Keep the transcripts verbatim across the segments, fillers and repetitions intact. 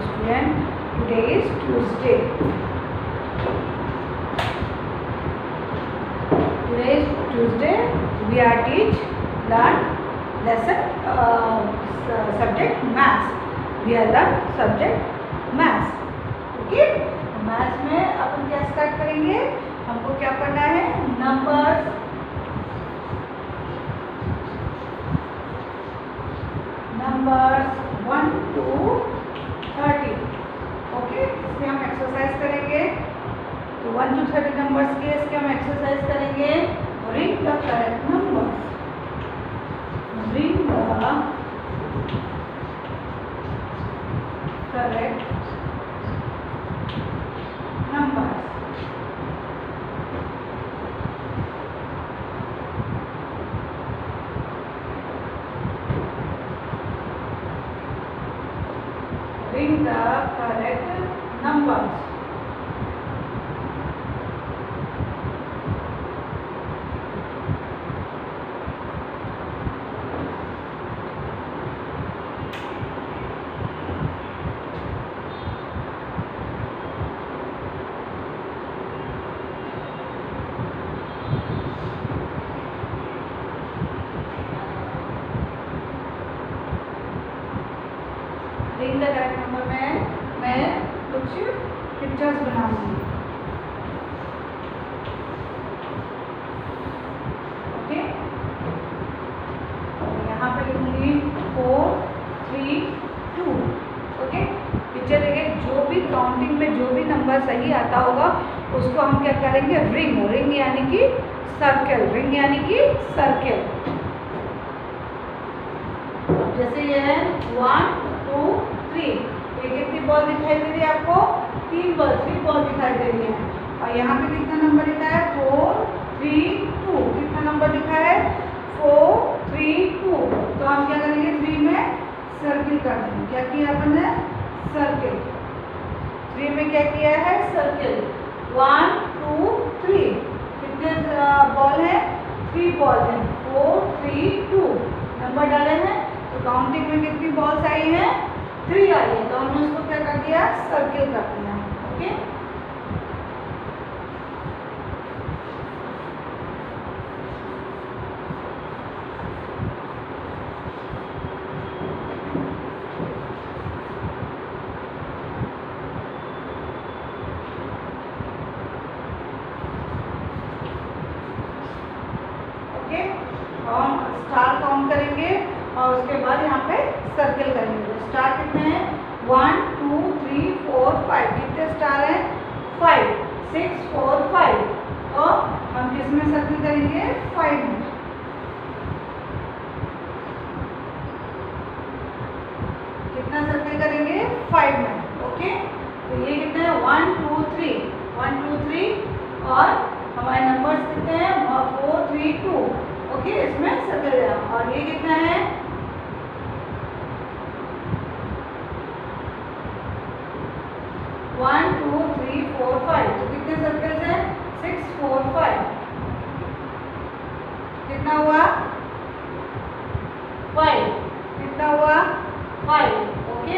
student, today is Tuesday. Today is Tuesday. We are teach learn lesson uh, subject maths. We are learn subject maths. Okay? Maths में अपन क्या start करेंगे? हमको क्या पढ़ना है? Numbers, numbers one two thirty. Okay, इसमें हम एक्सरसाइज करेंगे. तो वन टू थर्टी नंबर्स के इसके हम एक्सरसाइज करेंगे. Ring the correct numbers. Ring the correct numbers. Bring the correct numbers. Ring the correct number में मैं कुछ पिक्चर्स बनाऊंगी. ओके, यहाँ पे लिखूंगी four three two. Okay, picture देखिए. जो भी काउंटिंग में जो भी नंबर सही आता होगा उसको हम क्या करेंगे? रिंग. रिंग यानी कि सर्कल. रिंग यानी कि सर्कल. जैसे ये है वन टू थ्री. ये कितनी बॉल दिखाई दे रही है आपको? तीन बॉल, थ्री बॉल दिखाई दे रही है. और यहाँ पे कितना नंबर लिखा है? Four three two. कितना नंबर लिखा है? Four three two. तो हम क्या करेंगे? थ्री में सर्किल कर देंगे. क्या किया अपन ने? सर्किल. थ्री में क्या किया है? सर्किल. One two three. कितने बॉल है? थ्री बॉल है. फोर थ्री टू नंबर डाले हैं. तो काउंटिंग में कितनी बॉल्स आई हैं? थ्री आई है. तो हमने उसको क्या कर दिया? सर्किल कर दिया. Okay, okay. हम स्टार काउंट करेंगे और उसके बाद यहाँ पे सर्किल करेंगे. स्टार कितने हैं? One two three four five. कितने स्टार हैं? फाइव. Six four five. तो हम किस में सर्किल करेंगे? फाइव में. कितना सर्किल करेंगे? फाइव में. ओके, तो ये कितने हैं? One two three. One two three. और हमारे नंबर्स कितने हैं? Four three two. ओके, इसमें सर्किल है. और ये कितना है? One two three four five. तो कितने सर्कल्स हैं? Six four five. कितना हुआ? फाइव. कितना हुआ? फाइव. ओके,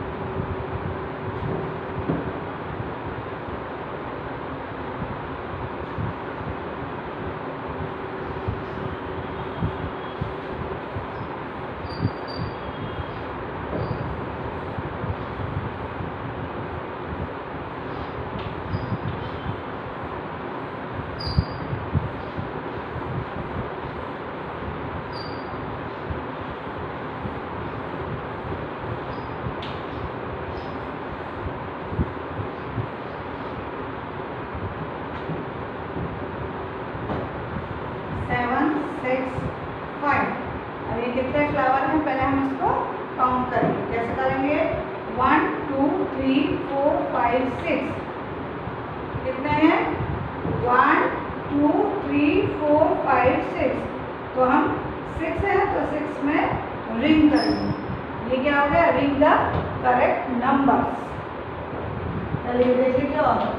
कितने फ्लावर हैं? पहले हम इसको काउंट करेंगे. कैसे करेंगे? One two three four five six. कितने हैं? One two three four five six. तो हम सिक्स है तो सिक्स में रिंग करेंगे. ये क्या हो गया? Ring the correct numbers. चलिए देख लीजिए.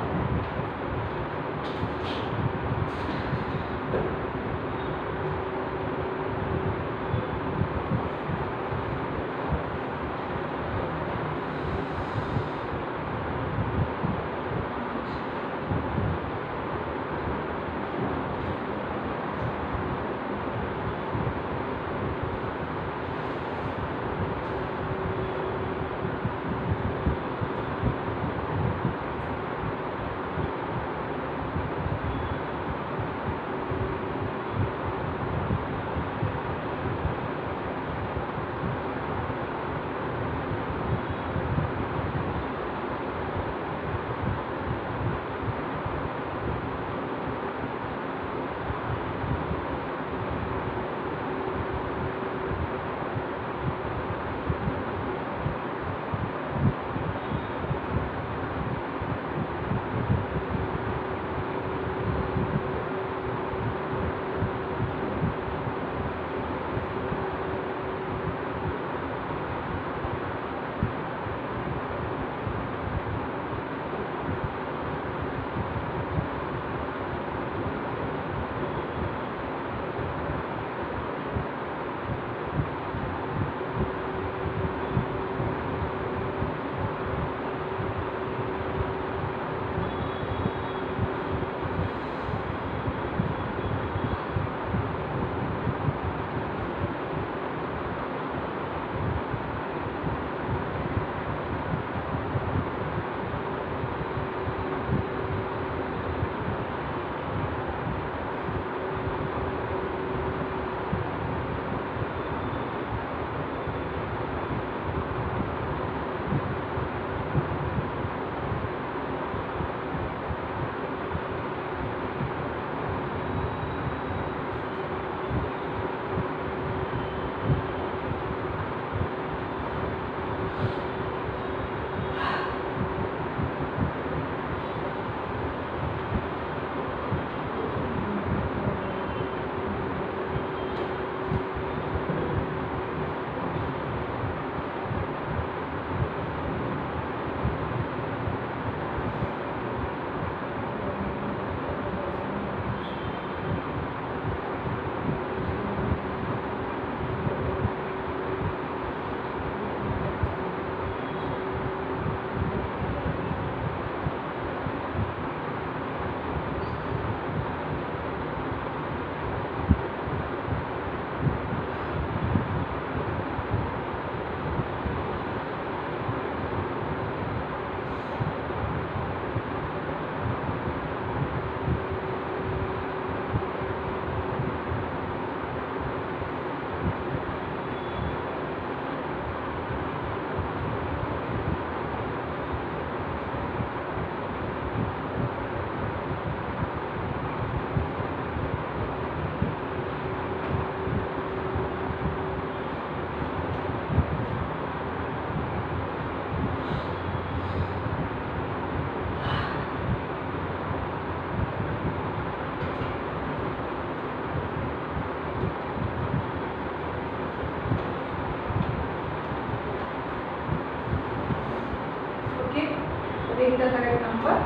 एट का करेक्ट नंबर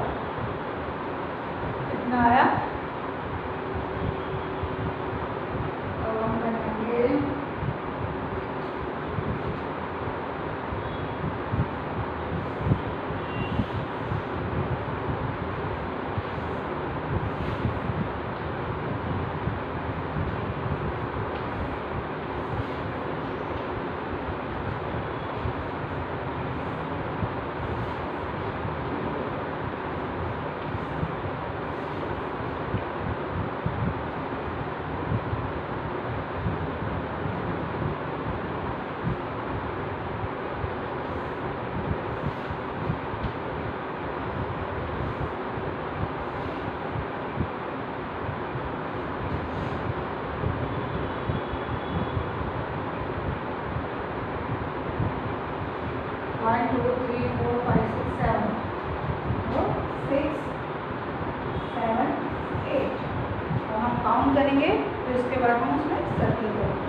कितना आया। अब हम बनाएंगे one two three four five six seven, six seven eight. तो हम काउंट करेंगे फिर उसके बाद हम उसमें सर्किल करेंगे।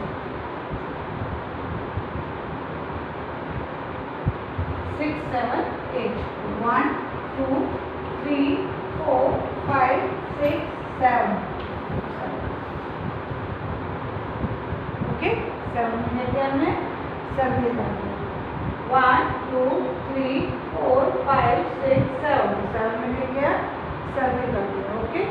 Six seven eight, one two three four five six seven. Okay, seven minute के हमने सर्किल कर दिया। One two three four five six seven, seven में ले गया सर्किल कर दिया। ओके,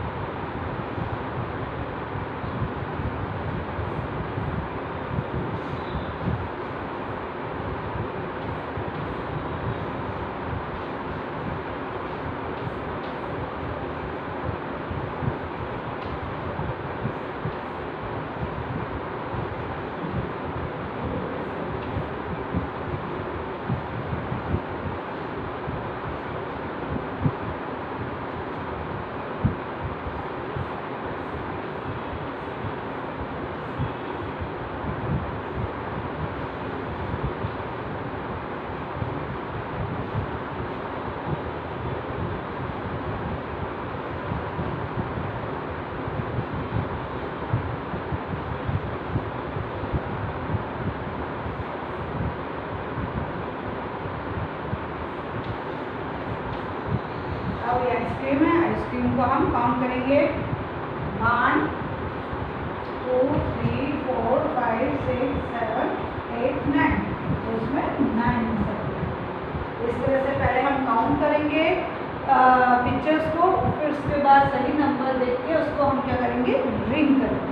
अब ये आइसक्रीम है, आइसक्रीम को हम काउंट करेंगे। One two three four five six seven eight nine, तो इसमें नाइन इस तरह से पहले हम काउंट करेंगे पिक्चर्स को, फिर उसके बाद सही नंबर देख के उसको हम क्या करेंगे, रिंग करेंगे।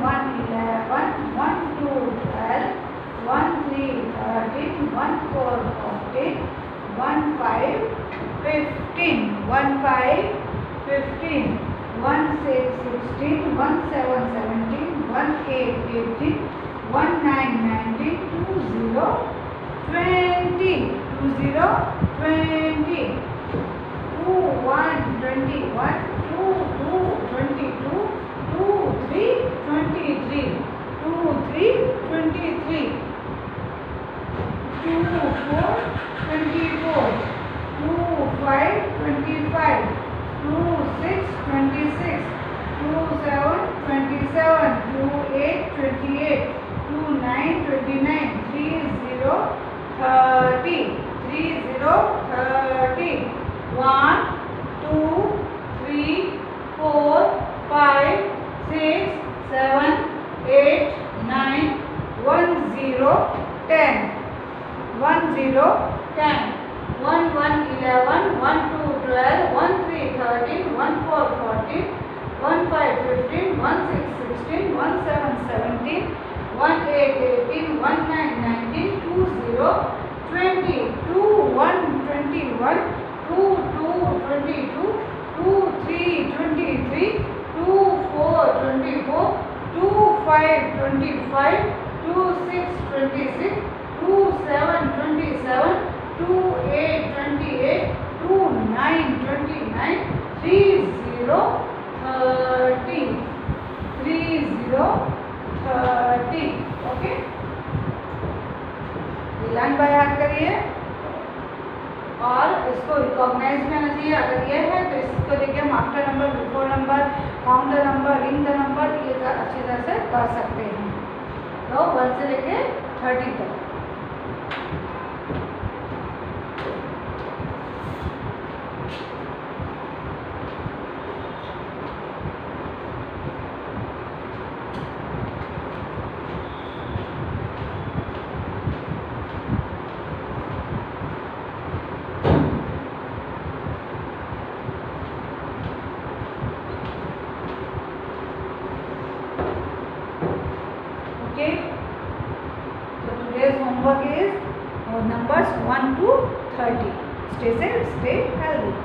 one eleven, one two twelve, one three thirteen, one four fourteen, one five fifteen, one five fifteen, one six sixteen, one seven seventeen, one eight eighteen, one nine nineteen, two zero twenty, two zero twenty, two one twenty one, two two twenty two, two three twenty three, two three twenty three, two four twenty four, two five twenty five, two six twenty six, two seven twenty seven, two eight twenty eight, two nine twenty nine, three zero thirty, three zero thirty, one two three four five six seven eight nine, one zero ten, one zero ten, one one eleven, one two twelve, one three thirteen, one four fourteen, one five fifteen, one six sixteen, one seven seventeen, one eight eighteen, one nine nineteen, two zero twenty, two one twenty one, two two twenty two, two three twenty three, two four twenty four, two five twenty five, two six twenty six, two seven twenty seven, two eight twenty eight, two nine twenty nine, three zero thirty, three zero thirty. Okay, line by heart करिए और इसको recognise में आना चाहिए। अगर ये है तो इसको देखिए हम after number, before number, count the number, ring the number, ये अच्छी तरह से कर सकते हैं। तो वन से लेके थर्टी तक। Okay, so today's homework is uh, numbers one to thirty. Stay safe, stay healthy.